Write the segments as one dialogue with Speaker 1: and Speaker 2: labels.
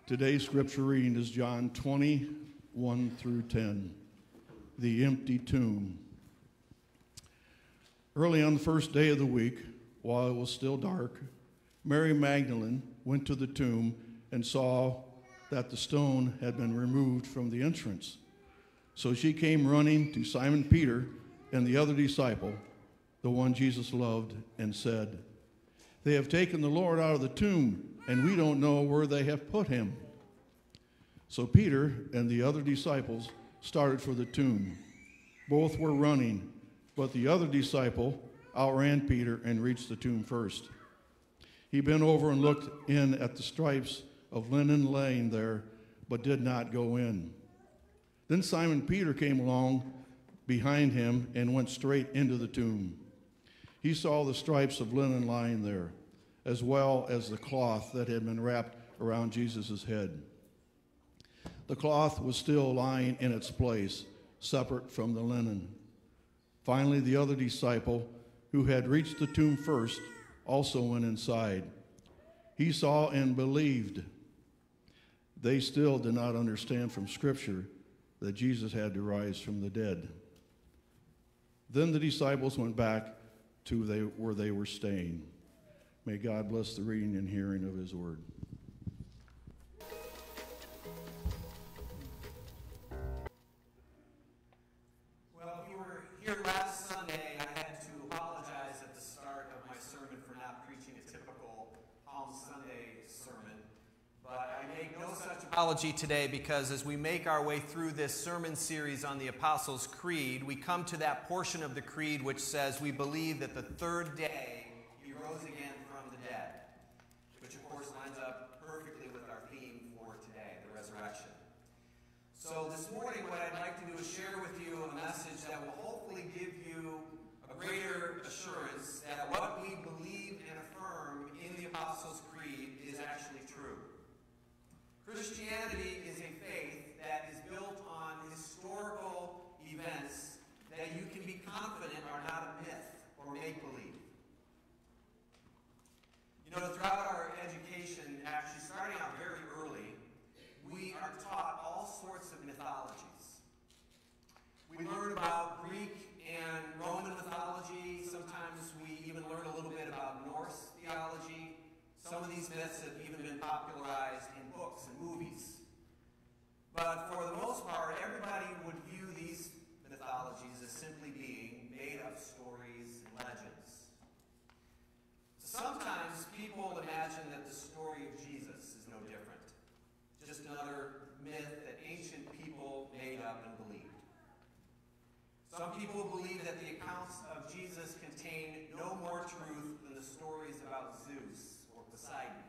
Speaker 1: Today's scripture reading is John 20:1 through 10, the empty tomb. Early on the first day of the week, while it was still dark, Mary Magdalene went to the tomb and saw that the stone had been removed from the entrance. So she came running to Simon Peter and the other disciple, the one Jesus loved, and said, "They have taken the Lord out of the tomb, and we don't know where they have put him." So Peter and the other disciples started for the tomb. Both were running, but the other disciple outran Peter and reached the tomb first. He bent over and looked in at the stripes of linen laying there, but did not go in. Then Simon Peter came along behind him and went straight into the tomb. He saw the stripes of linen lying there, as well as the cloth that had been wrapped around Jesus' head. The cloth was still lying in its place, separate from the linen. Finally, the other disciple, who had reached the tomb first, also went inside. He saw and believed. They still did not understand from Scripture that Jesus had to rise from the dead. Then the disciples went back to where they were staying. May God bless the reading and hearing of his word.
Speaker 2: Well, if you were here last Sunday, I had to apologize at the start of my sermon for not preaching a typical Palm Sunday sermon. But I make no such apology today because as we make our way through this sermon series on the Apostles' Creed, we come to that portion of the Creed which says we believe that the third day he rose again from the dead, which of course lines up perfectly with our theme for today, the resurrection. So this morning what I'd like to do is share with you a message that will hopefully give you a greater assurance that what we believe and affirm in the Apostles' Creed is actually true. Christianity is a faith that is built on historical events that you can be confident are not a myth or make-believe. You know, throughout our education, actually starting out very early, we are taught all sorts of mythologies. We learn about Greek and Roman mythology. Sometimes we even learn a little bit about Norse theology. Some of these myths have even been popularized in books and movies. But for the most part, everybody would view these mythologies as simply being made-up stories and legends. Sometimes people imagine that the story of Jesus is no different. Just another myth that ancient people made up and believed. Some people believe that the accounts of Jesus contain no more truth than the stories about Zeus or Poseidon.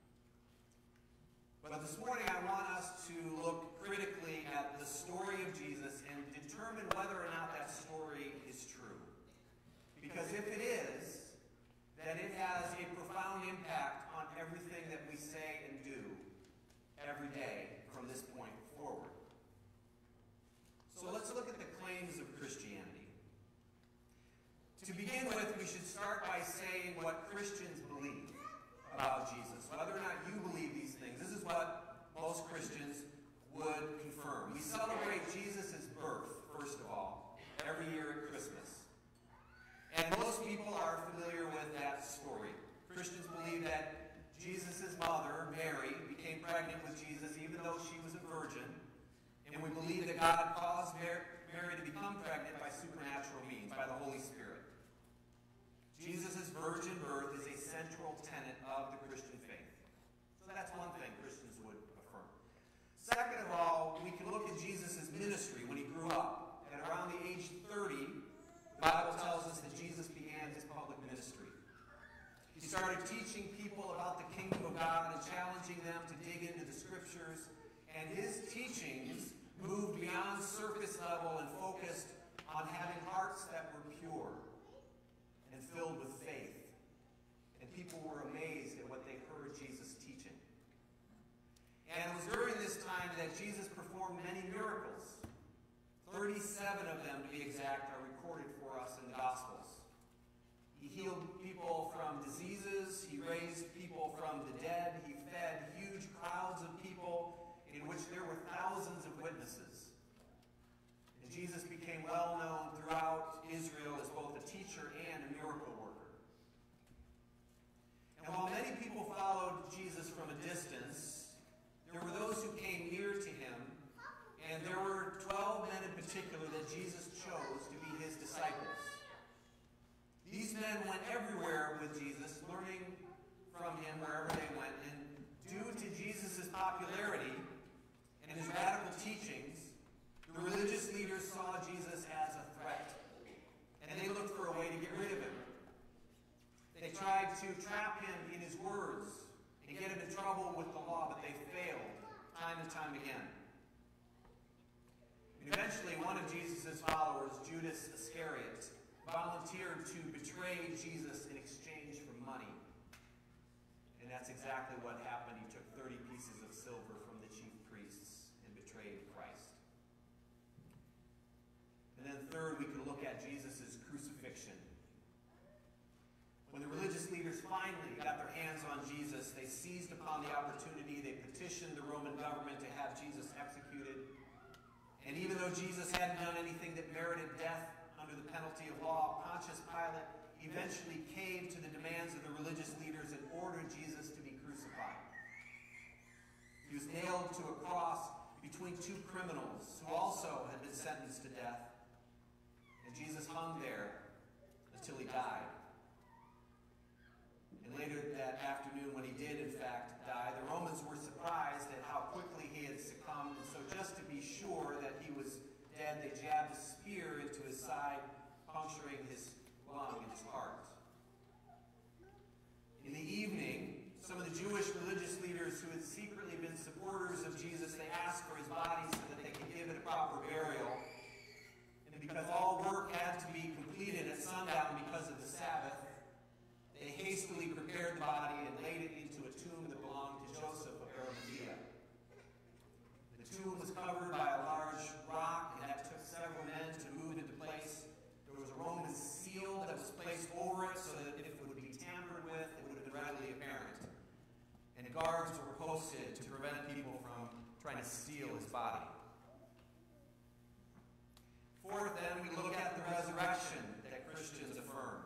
Speaker 2: But this morning I want us to look critically at the story of Jesus and determine whether or not that story is true. Because if it is, then it has a profound impact on everything that we say and do every day from this point forward. So let's look at the claims of Christianity. To begin with, we should start by saying what Christians believe about Jesus, whether or not you believe these things. This is what most Christians would confirm. We celebrate Jesus' birth, first of all, every year at Christmas. And most people are familiar with that story. Christians believe that Jesus' mother, Mary, became pregnant with Jesus even though she was a virgin. And we believe that God caused Mary to become pregnant by supernatural means, by the Holy Spirit. Jesus' virgin birth is a central tenet of the Christian faith. So that's one thing Christians would affirm. Second of all, we can look at Jesus' ministry when he grew up. At around the age 30, the Bible tells us that Jesus began his public ministry. He started teaching people about the kingdom of God and challenging them to dig into the scriptures. And his teachings moved beyond surface level and focused on having hearts that were pure and filled with faith. And people were amazed at what they heard Jesus teaching. And it was during this time that Jesus performed many miracles. 37 of them, to be exact, are recorded for us in the Gospels. He healed people from diseases. He raised people from the dead. He fed huge crowds of people. popularity and his radical teachings, the religious leaders saw Jesus as a threat, and they looked for a way to get rid of him. They tried to trap him in his words and get him in trouble with the law, but they failed time and time again. And eventually, one of Jesus' followers, Judas Iscariot, volunteered to betray Jesus in exchange for money. And that's exactly what happened. He took 30 pieces of silver from the chief priests and betrayed Christ. And then third, we can look at Jesus' crucifixion. When the religious leaders finally got their hands on Jesus, they seized upon the opportunity. They petitioned the Roman government to have Jesus executed. And even though Jesus hadn't done anything that merited death under the penalty of law, Pontius Pilate eventually caved to the demands of the religious leaders and ordered Jesus to be crucified. He was nailed to a cross between two criminals who also had been sentenced to death. And Jesus hung there until he died. And later that afternoon, when he did in fact die, the Romans were surprised at how quickly he had succumbed. And so just to be sure that he was dead, they jabbed a spear into his side, puncturing his lung and his heart. In the evening, some of the Jewish religious leaders who had secretly been supporters of Jesus, they asked for his body so that they could give it a proper burial. And because all work had to be completed at sundown because of the Sabbath, they hastily prepared the body and laid it into a tomb that belonged to Joseph of Arimathea. The tomb was covered by a large rock, and that took several men to move into place. There was a Roman seal that was placed over it so that if it would be tampered with, it would have been readily apparent. And guards were posted to prevent people from trying to steal his body. Fourth, then, we look at the resurrection that Christians affirm.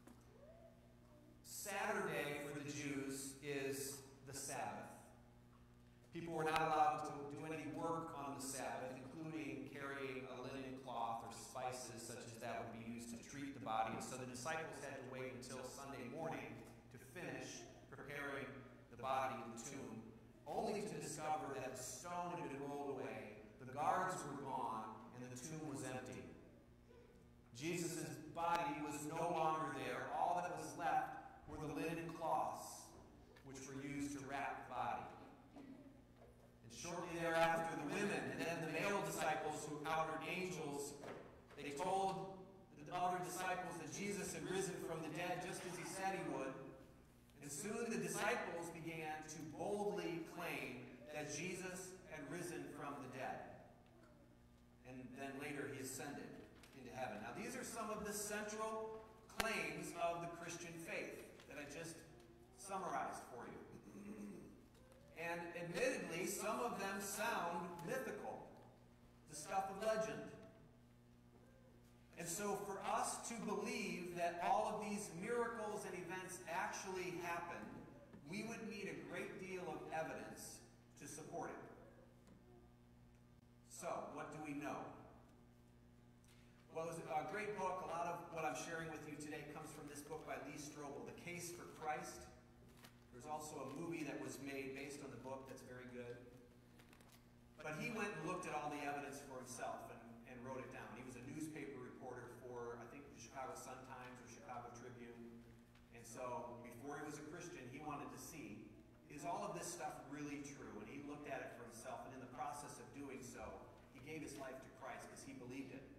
Speaker 2: Saturday for the Jews is the Sabbath. People were not allowed to do any work on the Sabbath, including carrying a linen cloth or spices such as that would be used to treat the body. And so the disciples had to wait until Sunday morning to finish preparing the body in the tomb, only to discover that the stone had been rolled away, the guards were gone, and the tomb was empty. Jesus' body was no longer there. All that was left were the linen cloths, which were used to wrap the body. And shortly thereafter, the women and then the male disciples who encountered angels, they told the other disciples that Jesus had risen from the dead just as he said he would. And soon the disciples began to boldly claim that Jesus had risen from the dead. And then later he ascended into heaven. Now these are some of the central claims of the Christian faith that I just summarized for you. And admittedly, some of them sound mythical, the stuff of legend. And so for us to believe that all of these miracles and events actually happened, we would need a great deal of evidence to support it. So, what do we know? Well, it was a great book. A lot of what I'm sharing with you today comes from this book by Lee Strobel, The Case for Christ. There's also a movie that was made based on the book that's very good. But he went and looked at all the evidence for himself and wrote it down. He was a newspaper reporter for, I think, the Chicago Sun-Times or Chicago Tribune. And so, before he was a Christian, he wanted to see, is all of this stuff really true? And he looked at it for himself, and in the process of doing so, he gave his life to Christ because he believed it.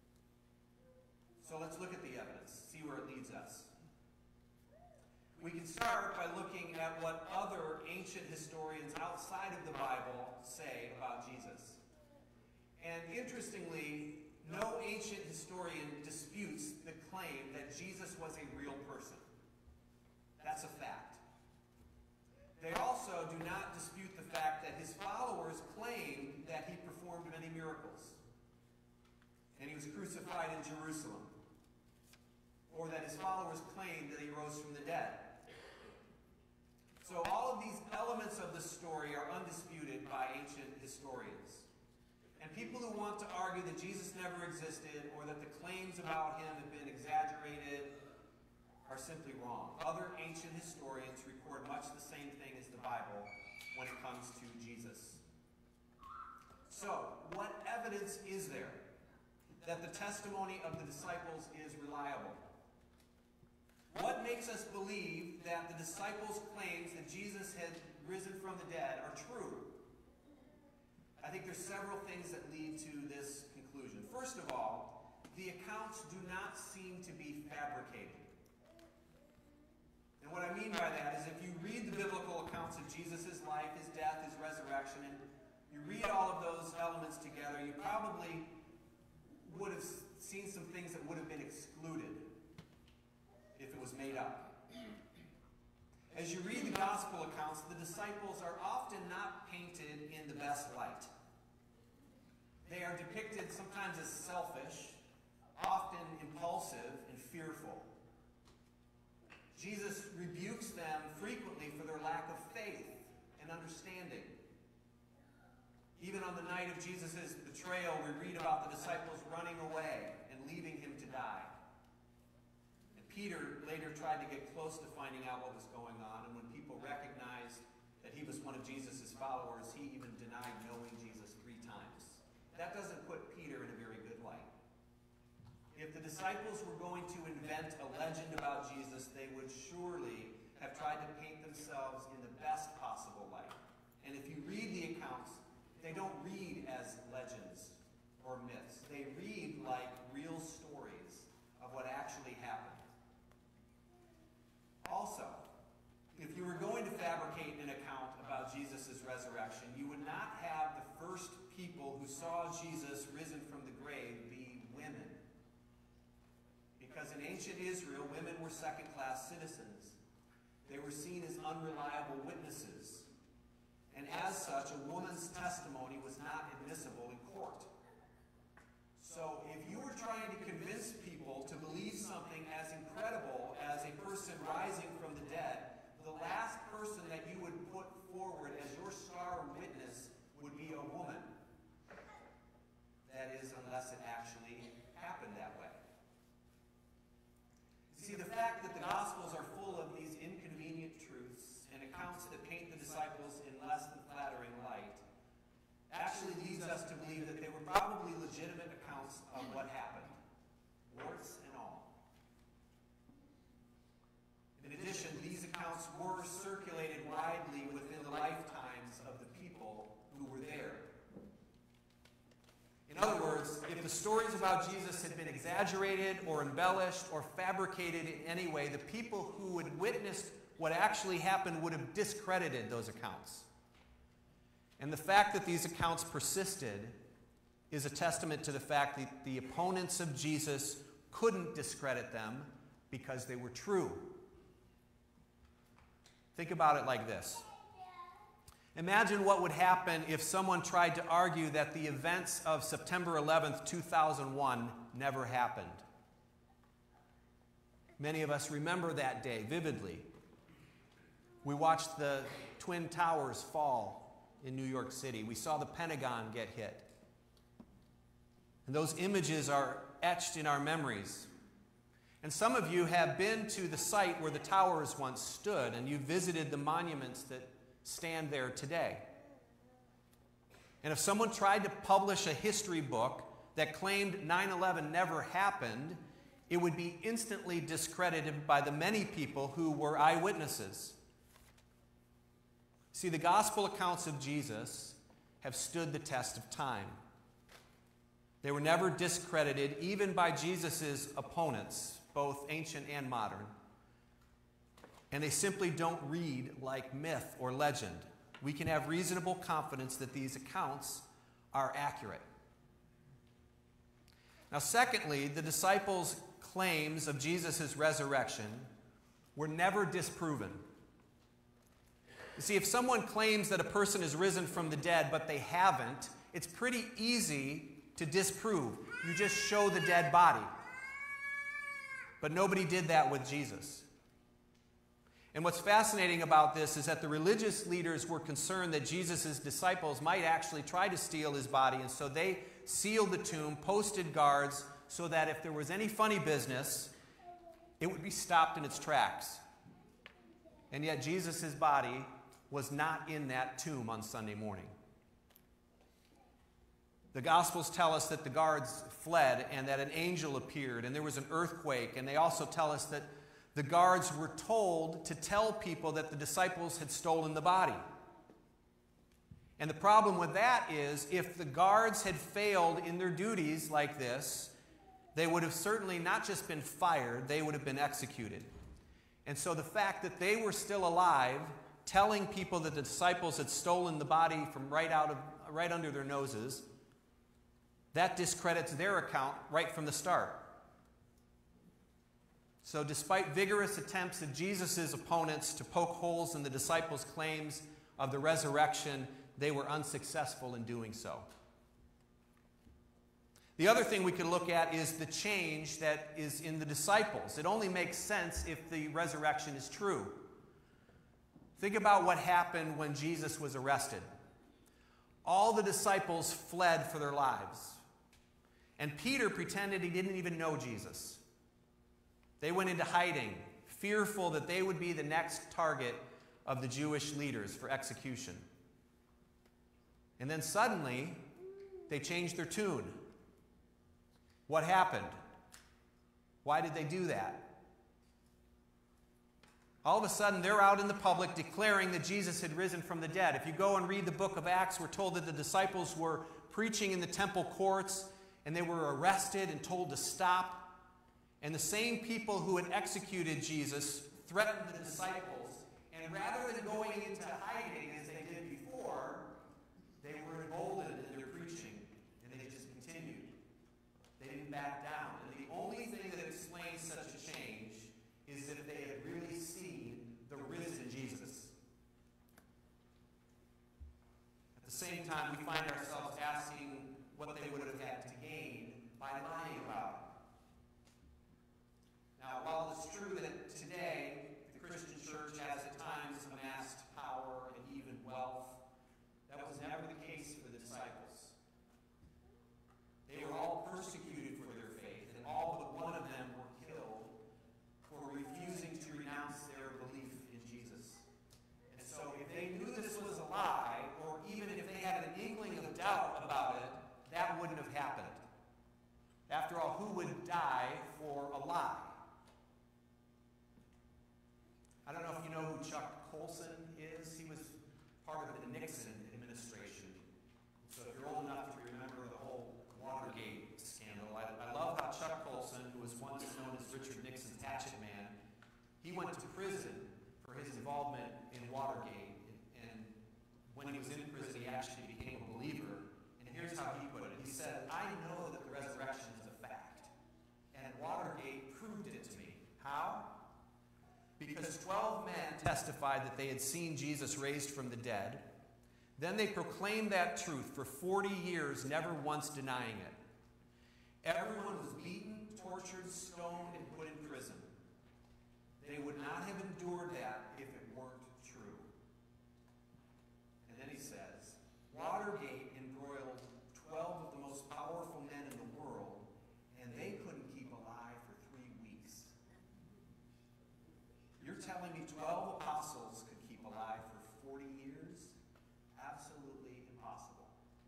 Speaker 2: So let's look at the evidence, see where it leads us. We can start by looking at what other ancient historians outside of the Bible say about Jesus. And interestingly, no ancient historian disputes the claim that Jesus was a real person. That's a fact. They also do not dispute the fact that his followers claimed that he performed many miracles. And he was crucified in Jerusalem. Or that his followers claimed that he rose from the dead. So all of these elements of the story are undisputed by ancient historians. And people who want to argue that Jesus never existed or that the claims about him have been exaggerated are simply wrong. Other ancient historians record much the same thing as the Bible when it comes to Jesus. So, what evidence is there that the testimony of the disciples is reliable? What makes us believe that the disciples' claims that Jesus had risen from the dead are true? I think there's several things that lead to this conclusion. First of all, the accounts do not seem to be fabricated. And what I mean by that is if you read the biblical accounts of Jesus' life, his death, his resurrection, and you read all of those elements together, you probably would have seen some things that would have been excluded if it was made up. As you read the gospel accounts, the disciples are often not painted in the best light. They are depicted sometimes as selfish, often impulsive and fearful. Jesus rebukes them frequently for their lack of faith and understanding. Even on the night of Jesus' betrayal, we read about the disciples running away and leaving him to die. And Peter later tried to get close to finding out what was going on, and when people recognized that he was one of Jesus' followers, he even denied knowing Jesus 3 times. That doesn't put Peter in a very good light. If the disciples were going to invent a legend about Jesus, they would surely have tried to paint themselves in the best possible light. And if you read the accounts, they don't read as legends or myths. They read like real stories of what actually happened. Also, if you were going to fabricate an account about Jesus' resurrection, you would not have the first people who saw Jesus risen from the grave be women. Because in ancient Israel, women were second-class citizens. They were seen as unreliable witnesses. And as such, a woman's testimony was not admissible in court. So if you were trying to convince people to believe something as incredible as a person rising from the dead, the last person that you would put forward as your star witness would be a woman. That is, unless it actually happened that way. See, the fact that the Gospels are full of these inconvenient truths and accounts that paint the disciples in less than flattering light actually leads us to believe that they were probably legitimate accounts of what happened, warts and all. In addition, these accounts were circulated widely within the lifetimes of the people who were there. In other words, if the stories about Jesus had been exaggerated or embellished or fabricated in any way, the people who had witnessed what actually happened would have discredited those accounts. And the fact that these accounts persisted is a testament to the fact that the opponents of Jesus couldn't discredit them because they were true. Think about it like this. Imagine what would happen if someone tried to argue that the events of September 11th, 2001 never happened. Many of us remember that day vividly. We watched the Twin Towers fall in New York City. We saw the Pentagon get hit. And those images are etched in our memories. And some of you have been to the site where the towers once stood, and you visited the monuments that stand there today. And if someone tried to publish a history book that claimed 9/11 never happened, it would be instantly discredited by the many people who were eyewitnesses. See, the gospel accounts of Jesus have stood the test of time. They were never discredited, even by Jesus' opponents, both ancient and modern. And they simply don't read like myth or legend. We can have reasonable confidence that these accounts are accurate. Now, secondly, the disciples' claims of Jesus' resurrection were never disproven. You see, if someone claims that a person is risen from the dead, but they haven't, it's pretty easy to disprove. You just show the dead body. But nobody did that with Jesus. And what's fascinating about this is that the religious leaders were concerned that Jesus' disciples might actually try to steal his body, and so they sealed the tomb, posted guards, so that if there was any funny business, it would be stopped in its tracks. And yet Jesus' body was not in that tomb on Sunday morning. The Gospels tell us that the guards fled and that an angel appeared and there was an earthquake. And they also tell us that the guards were told to tell people that the disciples had stolen the body. And the problem with that is, if the guards had failed in their duties like this, they would have certainly not just been fired, they would have been executed. And so the fact that they were still alive, telling people that the disciples had stolen the body from right under their noses, that discredits their account right from the start. So despite vigorous attempts of Jesus' opponents to poke holes in the disciples' claims of the resurrection, they were unsuccessful in doing so. The other thing we could look at is the change that is in the disciples. It only makes sense if the resurrection is true. Think about what happened when Jesus was arrested. All the disciples fled for their lives. And Peter pretended he didn't even know Jesus. They went into hiding, fearful that they would be the next target of the Jewish leaders for execution. And then suddenly, they changed their tune. What happened? Why did they do that? All of a sudden, they're out in the public declaring that Jesus had risen from the dead. If you go and read the book of Acts, we're told that the disciples were preaching in the temple courts, and they were arrested and told to stop. And the same people who had executed Jesus threatened the disciples, and rather than going into hiding as they did before, they were emboldened in their preaching, and they just continued. They didn't back down. And the only thing that explains such a change is if they had really seen the risen Jesus. At the same time, we find ourselves asking what they would have had to gain by lying about it. Now, while it's true that today the Christian church has at times amassed power and even wealth, that was never the case for the disciples. They were all persecuted for their faith, and all but one of them were killed for refusing to renounce their belief in Jesus. And so if they knew this was a lie, or even if they had an inkling of doubt about it, that wouldn't have happened. After all, who would die for a lie? I don't know if you know who Chuck Colson is. He was part of the Nixon administration. So if you're old enough to remember the whole Watergate scandal, I love how Chuck Colson, who was once known as Richard Nixon's hatchet man, he went to prison for his involvement in Watergate. And when he was in prison, he actually became a believer. And here's how he put it. He said, "I know that the resurrection is a fact, and Watergate proved it to me." How? Because 12 men testified that they had seen Jesus raised from the dead. Then they proclaimed that truth for 40 years, never once denying it. Everyone was beaten, tortured, stoned, and put in prison. They would not have endured that if it weren't true. And then he says, Watergate embroiled 12 of the most powerful men in the world, and they couldn't keep alive for 3 weeks. You're telling me 12 apostles could keep alive for 40 years? Absolutely impossible.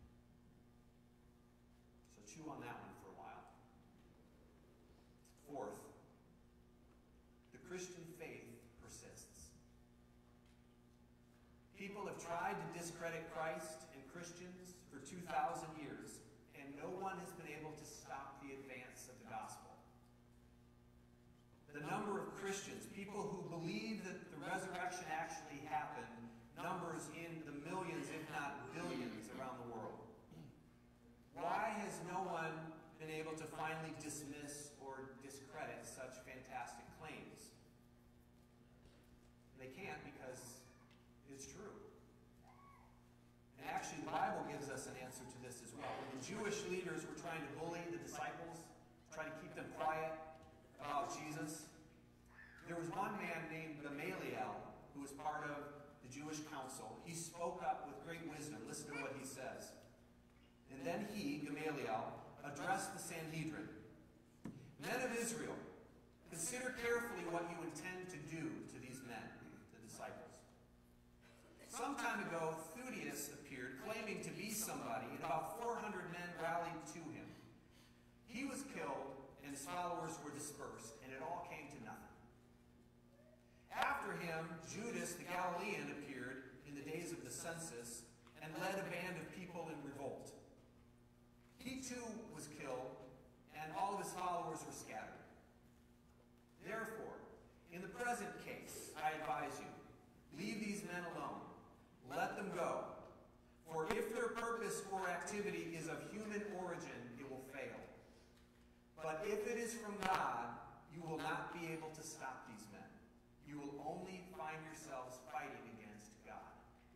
Speaker 2: So chew on that one for a while. Fourth, the Christian faith persists. People have tried to discredit Christ and Christians for 2,000 years, and no one has been able to stop the advance of the gospel. The number of Christians, people who believe that the resurrection actually happened, numbers in the millions, if not billions, around the world. Why has no one been able to finally dismiss or discredit such fantastic claims? They can't because it's true. And actually, the Bible gives us an answer to this as well. When the Jewish leaders were trying to bully the disciples, trying to keep them quiet about Jesus, there was one man named Gamaliel who was part of the Jewish council. He spoke up with great wisdom. Listen to what he says. And then he, Gamaliel, addressed the Sanhedrin. Men of Israel, consider carefully what you intend to do to these men, the disciples. Some time ago, Theudius appeared, claiming to be somebody, and about 400 men rallied to him. He was killed, and his followers were dispersed, and it all came to nothing. After him, Judas the Galilean appeared in the days of the census and led a band of people in revolt. He too was killed, and all of his followers were scattered. Therefore, in the present case, I advise you, leave these men alone. Let them go. For if their purpose or activity is of human origin, it will fail. But if it is from God, you will not be able to stop these men. You will only find yourselves fighting against God.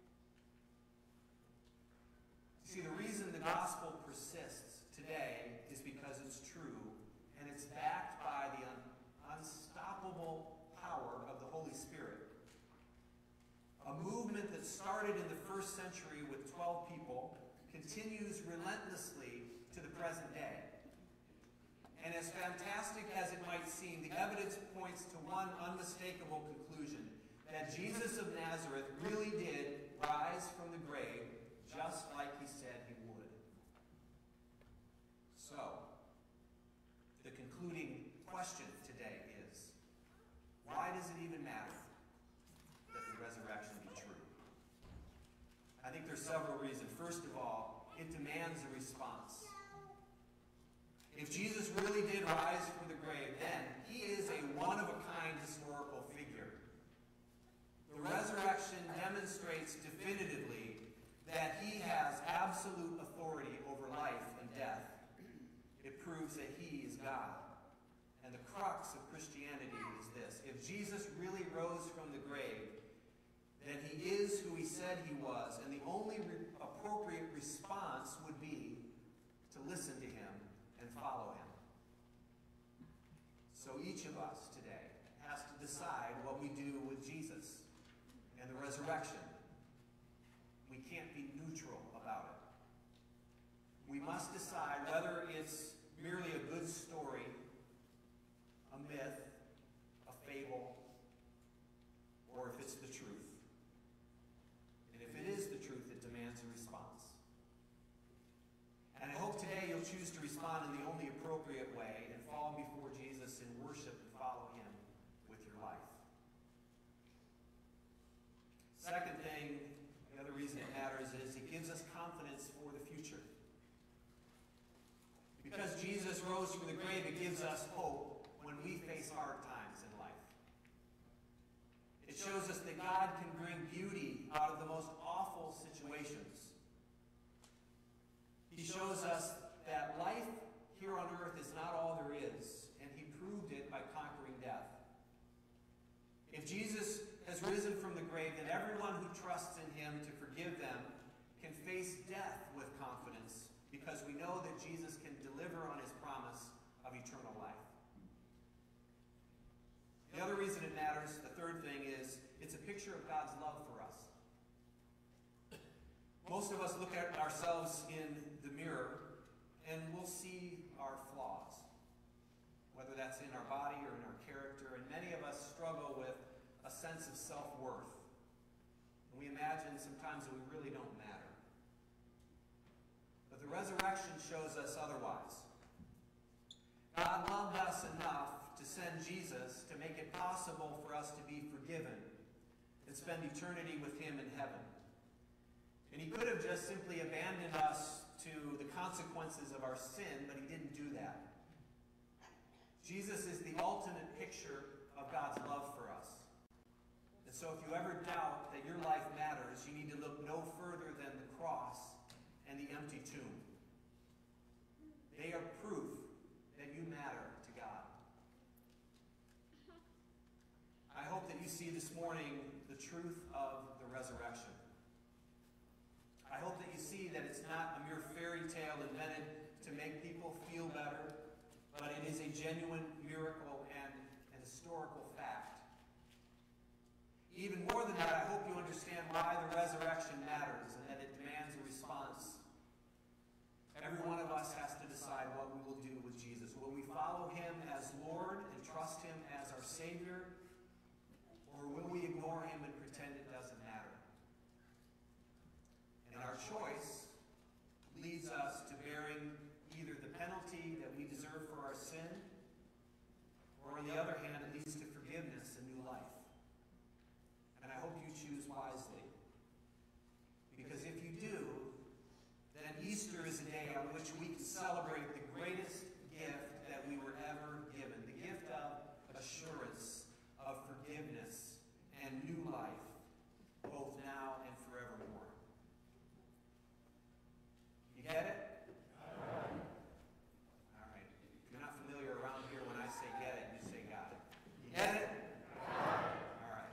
Speaker 2: See, the reason the gospel persists today is because it's true, and it's backed by the unstoppable power of the Holy Spirit. A movement that started in the first century with 12 people continues relentlessly to the present day. And as fantastic as it might seem, the evidence points to one unmistakable conclusion, that Jesus of Nazareth really did rise from the grave just like he said he would. So, the concluding question today is, why does it even matter that the resurrection be true? I think there's several reasons. First of all, it demands a response. If Jesus really did rise from the grave, then he is a one-of-a-kind historical figure. The resurrection demonstrates definitively that he has absolute authority over life and death. It proves that he is God. And the crux of Christianity is this: if Jesus really rose from the grave, then he is who he said he was, and the only appropriate response would be to listen to him and follow him. So each of us today has to decide what we do with Jesus and the resurrection. We can't be neutral about it. We must decide whether it's merely a good story, a myth, a fable, or if it's the truth. And if it is the truth, it demands a response. And I hope today you'll choose to respond in the only appropriate way and fall before Jesus in worship and follow him with your life. Second thing, the other reason it matters is it gives us confidence for the future. Because Jesus rose from the grave, it gives us hope when we face hard times in life. It shows us that God can bring beauty out of the most awful situations. He shows us that life here on earth is not all there is, and he proved it by conquering death. If Jesus has risen from the grave, then everyone who trusts in him to forgive them can face death with confidence, because we know that Jesus can deliver on his promise of eternal life. The other reason it matters, the third thing, is it's a picture of God's love for us. Most of us look at ourselves in the mirror and we'll see our flaws, whether that's in our body or in our character, and many of us struggle with a sense of self-worth. And we imagine sometimes that we really don't matter. But the resurrection shows us otherwise. God loved us enough to send Jesus to make it possible for us to be forgiven and spend eternity with him in heaven. And he could have just simply abandoned us to the consequences of our sin, but he didn't do that. Jesus is the ultimate picture of God's love for us. And so if you ever doubt that your life matters, you need to look no further than the cross and the empty tomb. They are proof that you matter to God. I hope that you see this morning the truth of the resurrection. I hope that you see that it's not a mere fairy tale invented to make people feel better, but it is a genuine miracle and an historical fact. Even more than that, I hope you understand why the resurrection matters and that it demands a response. Every one of us has to decide what we will do with Jesus. Will we follow him as Lord and trust him as our Savior? Or will we ignore him and pretend it doesn't matter? on the other hand, it leads to forgiveness and new life. And I hope you choose wisely. Because if you do, then Easter is a day on which we can celebrate the greatest gift that we were ever given, the gift of assurance, of forgiveness, and new life, both now and forevermore. You get it? All right. If you're not familiar around here, when I say get it, you say got it. You get it? All right.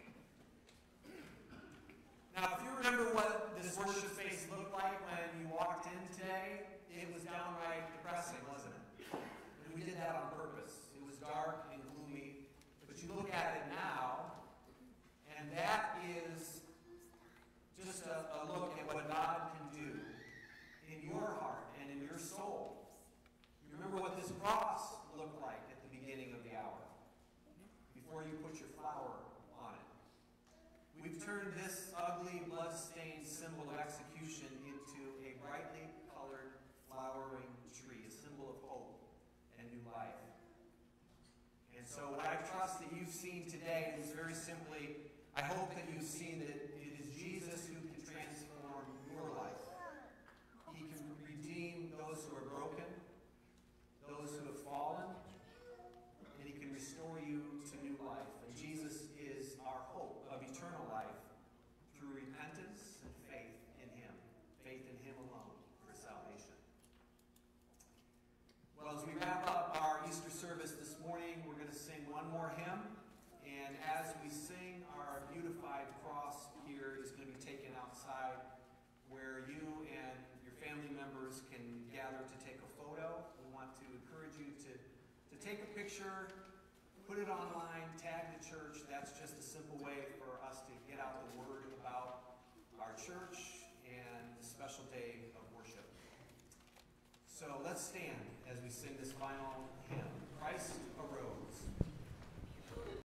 Speaker 2: Now, if you remember what this worship space looked like when you walked in today, it was downright depressing, wasn't it? And we did that on purpose. It was dark and gloomy. But you look at it now, and that is just a look at what God can do in your heart and in your soul. You remember what this cross looked like at the beginning of the hour, before you put your flower on it. We've turned this ugly, blood-stained symbol of execution into a brightly colored, flowering tree, a symbol of hope and new life. And so what I trust that you've seen today is very simply, I hope that you've seen that it is Jesus who can transform your life. He can redeem those who are broken, those who have fallen, and he can restore you to new life. And Jesus is our hope of eternal life through repentance and faith in him alone for salvation. Well, as we wrap up our Easter service this morning, we're going to sing one more hymn. And as we sing, our beautified cross here is going to be taken outside where you and your family members can gather to take a photo. We want to encourage you to take a picture, put it online, tag the church. That's just a simple way for us to get out the word about our church and the special day of worship. So let's stand as we sing this final hymn, Christ Arose.